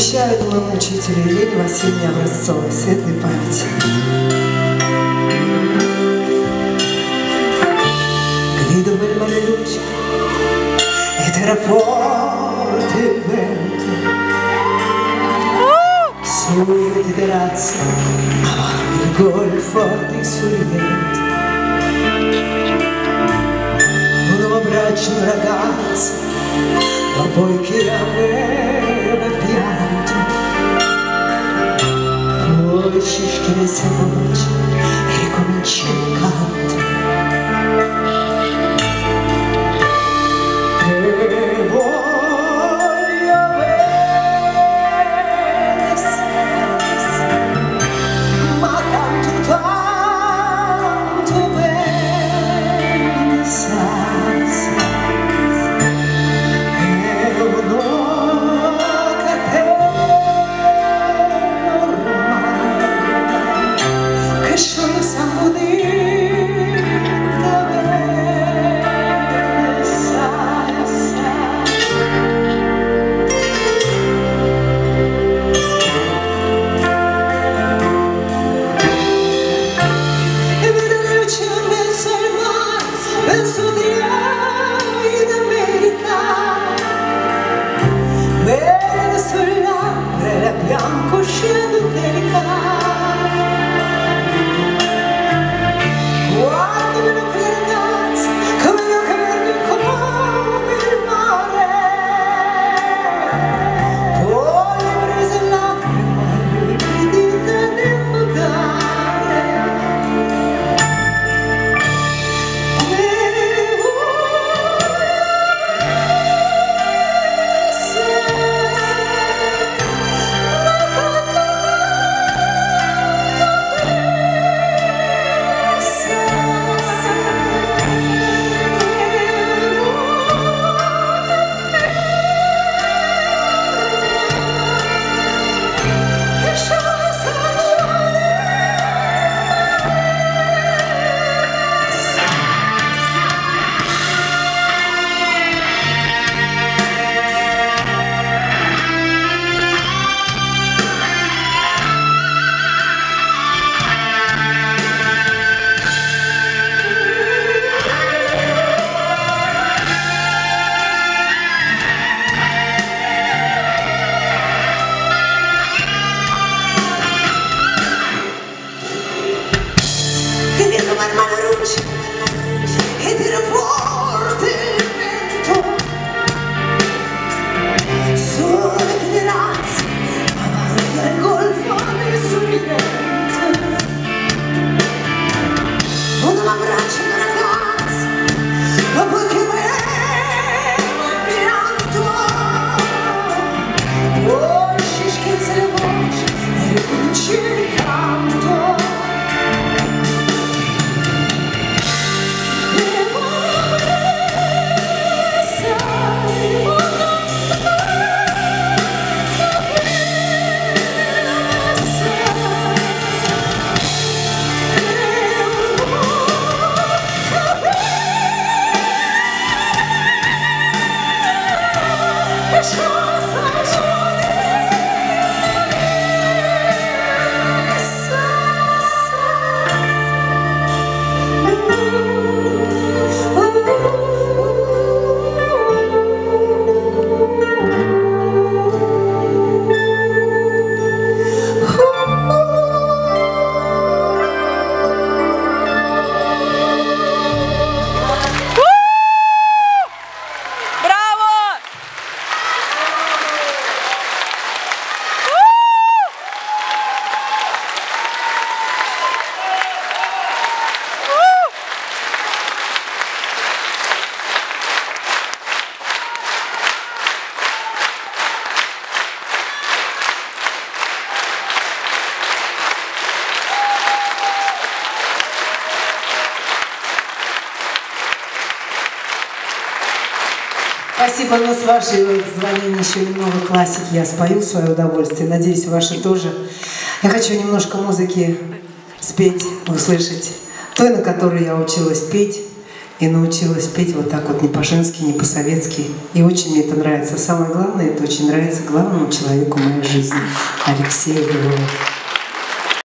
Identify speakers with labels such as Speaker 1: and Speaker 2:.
Speaker 1: Посвящаю моему учителю Елене Васильевне Образцовой, светлой памяти. Grido per mare luce e terra forte il vento sulle terrazze avanti il golfo di sorridente. Un abbraccio una ragazza dopo che aveva pianto, poi si schiese la voce e ricominciò il canto. Спасибо, но с вашей позволения еще немного классики я спою в свое удовольствие. Надеюсь, ваши тоже. Я хочу немножко музыки спеть, услышать. Той, на которой я училась петь. и научилась петь вот так вот не по-женски, не по-советски. И очень мне это нравится. Самое главное, это очень нравится главному человеку моей жизни, Алексею Белову.